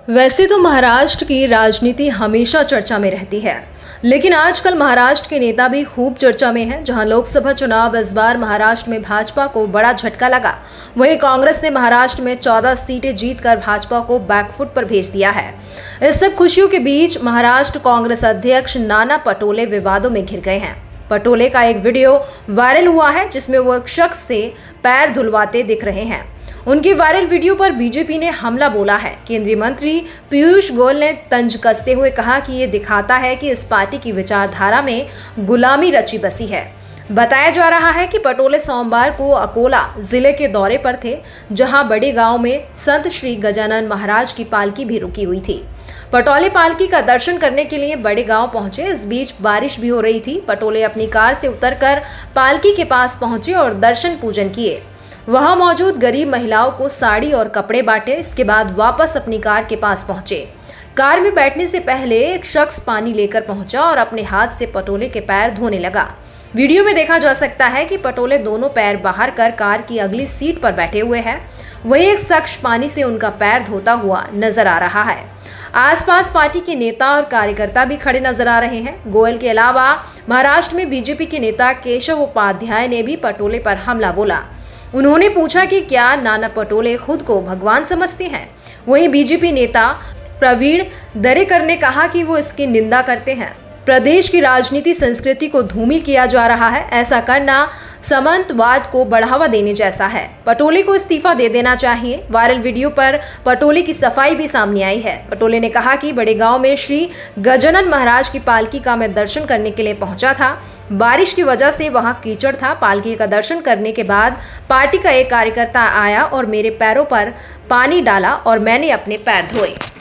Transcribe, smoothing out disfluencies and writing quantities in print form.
वैसे तो महाराष्ट्र की राजनीति हमेशा चर्चा में रहती है, लेकिन आजकल महाराष्ट्र के नेता भी खूब चर्चा में हैं। जहां लोकसभा चुनाव इस बार महाराष्ट्र में भाजपा को बड़ा झटका लगा, वहीं कांग्रेस ने महाराष्ट्र में 14 सीटें जीतकर भाजपा को बैकफुट पर भेज दिया है। इस सब खुशियों के बीच महाराष्ट्र कांग्रेस अध्यक्ष नाना पटोले विवादों में घिर गए हैं। पटोले का एक वीडियो वायरल हुआ है जिसमें वो एक शख्स से पैर धुलवाते दिख रहे हैं। उनकी वायरल वीडियो पर बीजेपी ने हमला बोला है। केंद्रीय मंत्री पीयूष गोयल ने तंज कसते हुए कहा कि ये दिखाता है कि इस पार्टी की विचारधारा में गुलामी रची बसी है। बताया जा रहा है कि पटोले सोमवार को अकोला जिले के दौरे पर थे, जहां बड़े गांव में संत श्री गजानन महाराज की पालकी भी रुकी हुई थी। पटोले पालकी का दर्शन करने के लिए बड़े गांव पहुंचे। इस बीच बारिश भी हो रही थी। पटोले अपनी कार से उतरकर पालकी के पास पहुंचे और दर्शन पूजन किए। वहां मौजूद गरीब महिलाओं को साड़ी और कपड़े बांटे। इसके बाद वापस अपनी कार के पास पहुंचे। कार में बैठने से पहले एक शख्स पानी लेकर पहुंचा और अपने हाथ से पटोले के पैर धोने लगा। वीडियो में देखा जा सकता है कि पटोले दोनों पैर बाहर कर कार की अगली सीट पर बैठे हुए हैं। वहीं एक शख्स पानी से उनका पैर धोता हुआ नजर आ रहा है। आसपास पार्टी के नेता और कार्यकर्ता भी खड़े नजर आ रहे हैं। गोयल के अलावा महाराष्ट्र में बीजेपी के नेता केशव उपाध्याय ने भी पटोले पर हमला बोला। उन्होंने पूछा कि क्या नाना पटोले खुद को भगवान समझते हैं। वहीं बीजेपी नेता प्रवीण दरेकर ने कहा कि वो इसकी निंदा करते हैं। प्रदेश की राजनीति संस्कृति को धूमिल किया जा रहा है। ऐसा करना सामंतवाद को बढ़ावा देने जैसा है। पटोले को इस्तीफा दे देना चाहिए। वायरल वीडियो पर पटोले की सफाई भी सामने आई है। पटोले ने कहा कि बड़े गांव में श्री गजानन महाराज की पालकी का मैं दर्शन करने के लिए पहुंचा था। बारिश की वजह से वहां कीचड़ था। पालकी का दर्शन करने के बाद पार्टी का एक कार्यकर्ता आया और मेरे पैरों पर पानी डाला और मैंने अपने पैर धोए।